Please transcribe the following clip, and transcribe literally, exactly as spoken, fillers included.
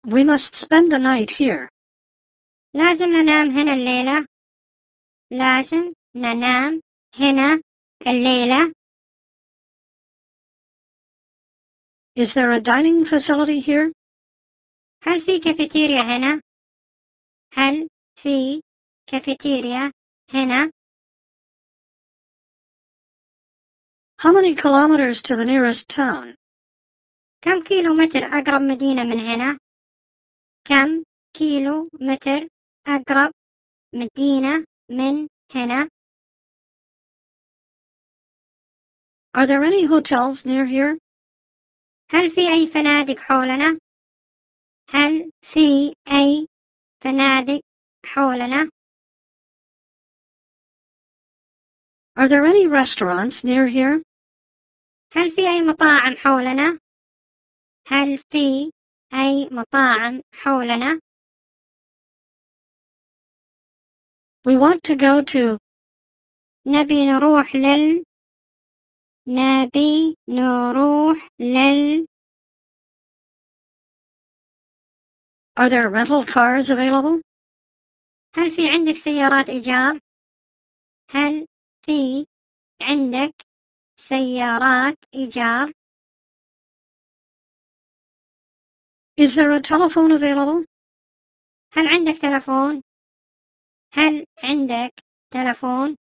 We must spend the night here. لازم ننام هنا الليلة. لازم ننام هنا الليلة. Is there a dining facility here? هل في كافيتيريا هنا؟ هل في كافيتيريا هنا؟ How many kilometers to the nearest town? كم كيلو متر أقرب مدينة من هنا؟ كم كيلو متر أقرب مدينة من هنا؟ Are there any hotels near here? هل في أي فنادق حولنا؟ هل في أي فنادق حولنا؟ Are there any restaurants near here? هل في أي مطاعم حولنا؟ هل في أي مطاعم حولنا؟ We want to go to. نبي نروح لل نبي نروح لل Are there rental cars available? هل في عندك سيارات إيجار؟ هل في عندك سيارات إيجار؟ Is there a telephone available? هل عندك تلفون؟ هل عندك تلفون؟